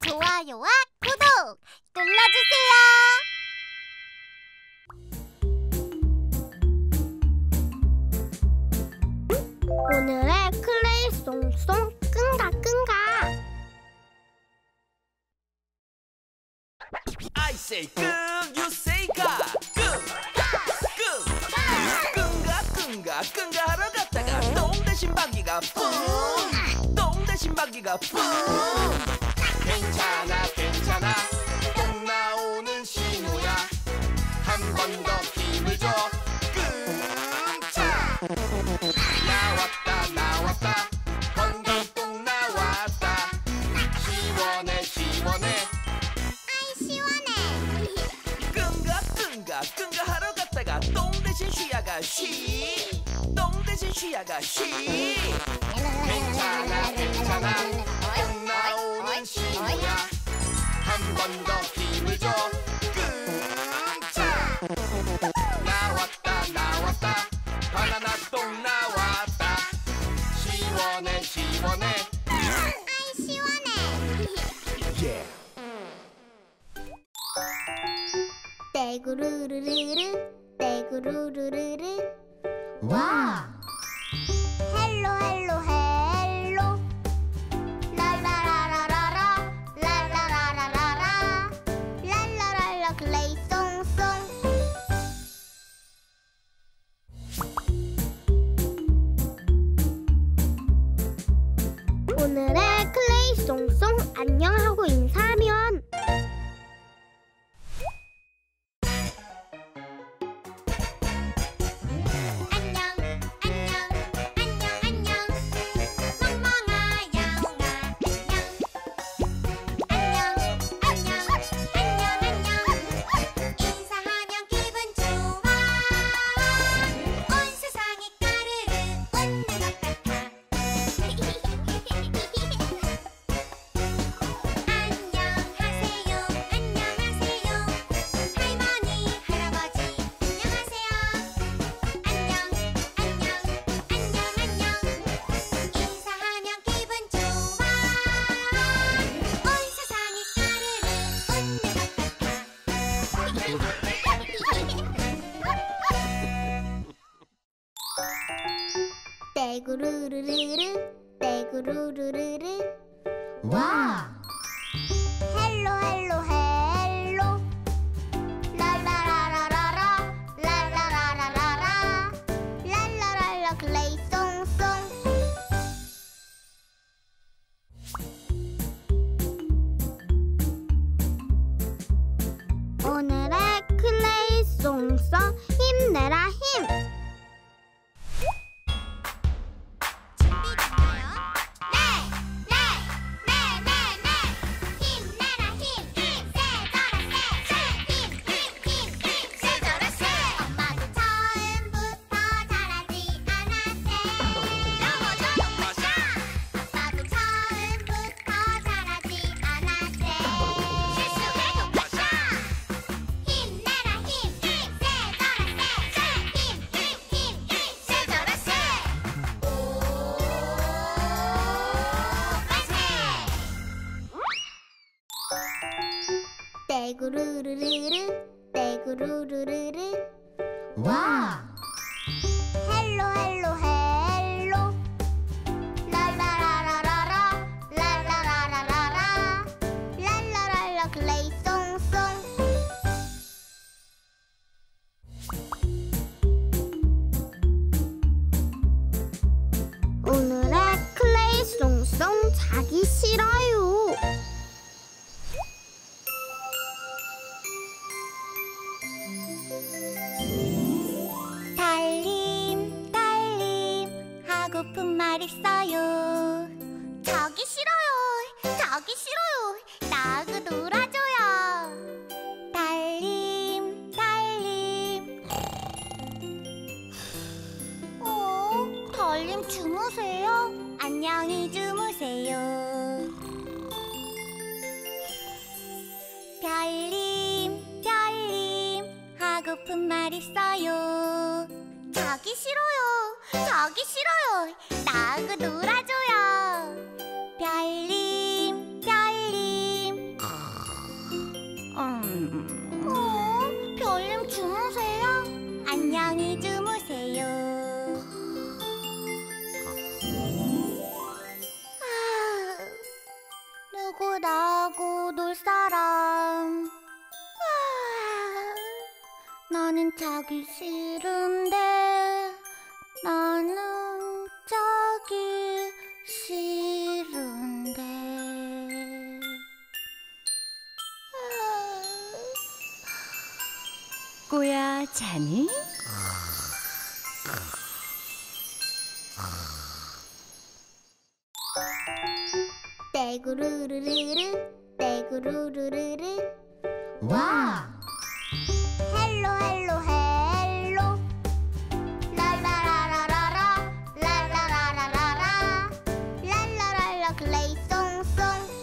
좋아요와 구독 눌러주세요. 오늘의 클레이 송송 끈가 끈가. I say 끈, you say 가. 끈가 하러 갔다가 똥 대신 방귀가 뿡. 똥 대신 방귀가 뿡. 괜찮아 똥 나오는 신호야. 한 번 더 힘을 줘. 끈차. 나왔다 건강똥 나왔다. 시원해 아이 시원해. 끈가 하러 갔다가 똥 대신 쉬아가쉬. 똥 대신 쉬아가쉬. 괜찮아 똥 나오는 신호야. 한 번 더 힘을 줘. 끈차. 나왔다 바나나 똥 나왔다. 시원해 아이 시원해. yeah. 떼구르르르르 와. 헬로 랄라라라라라 랄라라라라라 랄라랄라 클레이 송송. 오늘의 클레이 송송 안녕하고 인사하면 떼구르르르르 와. 헬로 랄라라라라라 랄라라라라라 랄라랄라 클레이 송송. 오늘의 클레이 송송 힘내라 힘. 떼구르르르르 와. 헬로 랄라라라라라 랄라라라라라 랄라랄라 클레이 송송. 오늘의 클레이 송송 자기 싫어요. 달림 하고픈 말 있어요. 자기 싫어요 나하고 놀아줘요. 달림 달림 주무세요. 안녕히 주무세요. 별님 하고픈 말 있어요. 자기 싫어요 나하고 놀아줘요. 별님 누구 나하고 놀 사람? 나는 자기 싫은데, 나는 자기 싫은데. 꼬야, 자니? 떼구르르르르 떼구르르르르 와! 헬로 헬로 헬로 랄라라라라라 랄라라라라라 랄라랄라 클레이 송송.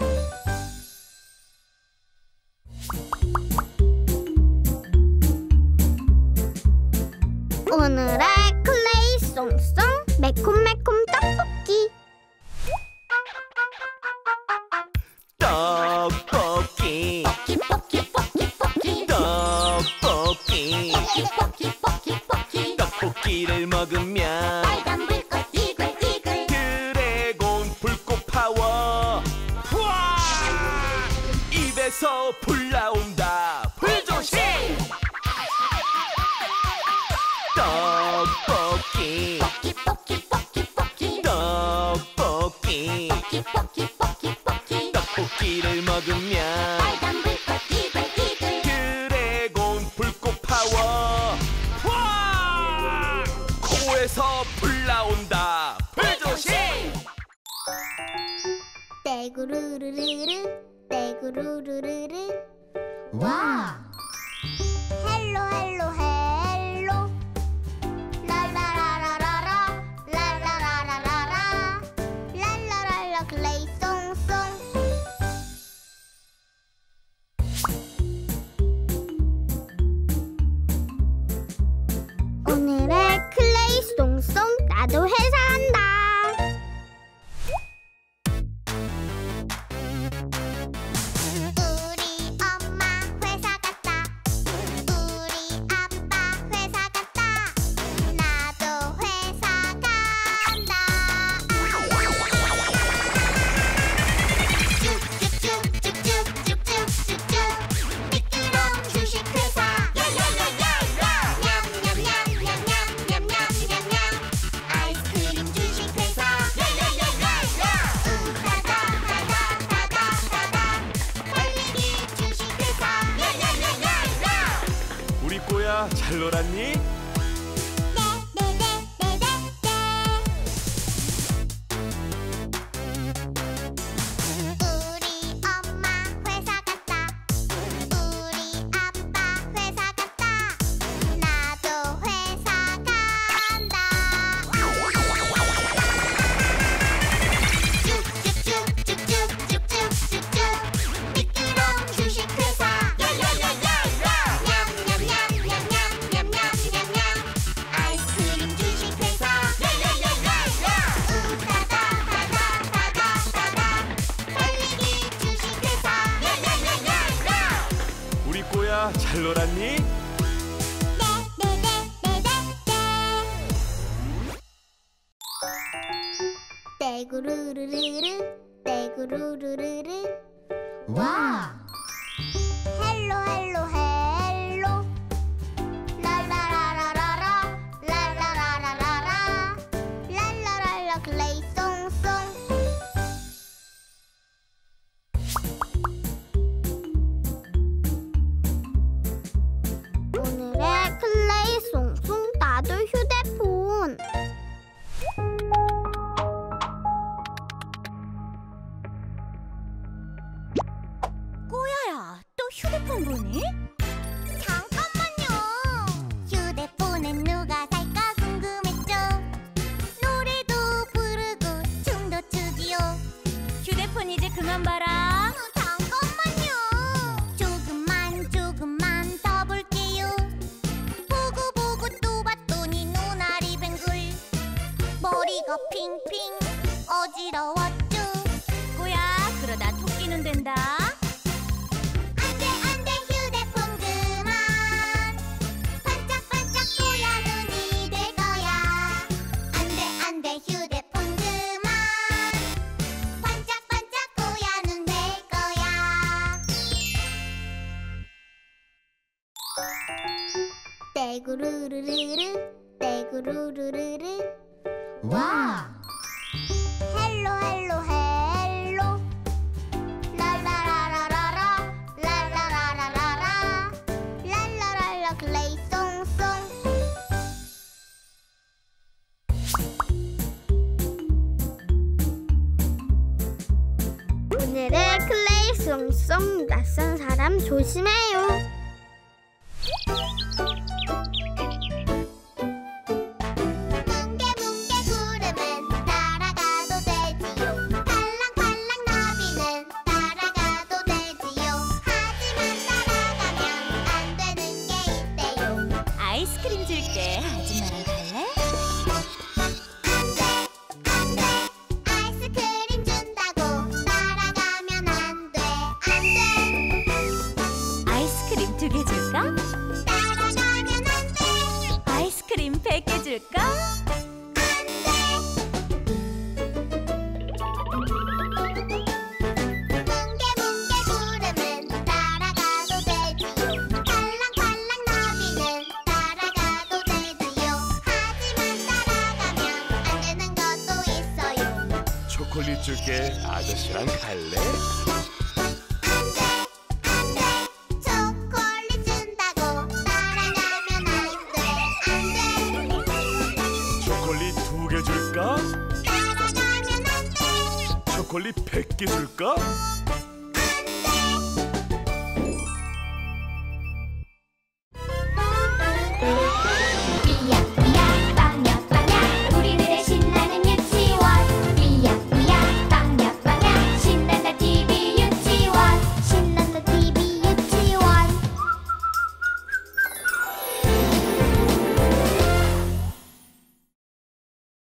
오늘의 클레이 송송 매콤매콤 떡볶이. 떡볶이 떡볶이를 먹으면 빨간 불꽃 이글이글 드래곤 불꽃 파워 푸아 입에서 불 나온다 불조심 떡볶이 떡볶이를 먹으면 빨간 불꽃 이글이글 드래곤 불꽃 파워 와! 코에서 불 나온다 불조심 떼구르르르르 떼구르르르르 와! 헬로 헬로 헬로 랄라라라라라 랄라라라라라 랄라랄라 클레이 송송. 오늘의 클레이 송송 나도 회사 간다. 우리 엄마 회사 갔다. 우리 아빠 회사 갔다. 나도 회사 간다. 쭉쭉쭉쭉쭉쭉쭉쭉 미끄러운 주식회사. 냠냠냠냠냠냠냠냠냠 아이스크림 주식회사. 우다다다다다다다 달리기 주식회사. 우리 꼬야 잘 놀았니? 우리 엄마 회사 갔다. 우리 아빠 회사 갔다. 나도 회사 간다. 쭉쭉쭉쭉쭉쭉쭉쭉 미끄러운 주식회사. 냠냠냠냠냠냠냠냠 아이스크림 주식회사. 우다다다다다다다 달리기 주식회사. 우리 꼬야 잘 놀았니? 떼구르르르르 떼구르르르르 와! 헬로 헬로 헬로 랄라라라라라 랄라라라라라 랄라랄라 클레이 송송. 오늘의 클레이 송송 나도 휴대폰. 꼬야야, 또 휴대폰 보니? 잠깐만요. 휴대폰엔 누가 살까 궁금했죠. 노래도 부르고 춤도 추기요. 휴대폰 이제 그만 봐라. 잠깐만요. 조금만 더 볼게요. 보고 또 봤더니 눈알이 뱅글 머리가 핑핑 어지러웠죠. 꼬야, 그러다 토끼는 된다. 안돼 휴대폰 떼구르르르르 떼구르르르르 와! 헬로 헬로 헬로 랄라라라라라 랄라라라라라 랄라랄라 클레이 송송 오늘의 클레이 송송 낯선 사람 조심해요. 아이스크림 줄게. 아줌마랑 갈래? 안돼 아이스크림 준다고 따라가면 안돼 아이스크림 2개 줄까? 따라가면 안돼 아이스크림 100개 줄까? 뭉게뭉게 구름은 따라가도 되지요 팔랑팔랑 나비는 따라가도 되지요 하지만 따라가면 안 되는 것도 있어요 초콜릿 줄게. 아저씨랑 갈래? 안돼 초콜릿 준다고 따라가면 안돼 초콜릿 2개 줄까? 따라가면 안돼 초콜릿 100개 줄까?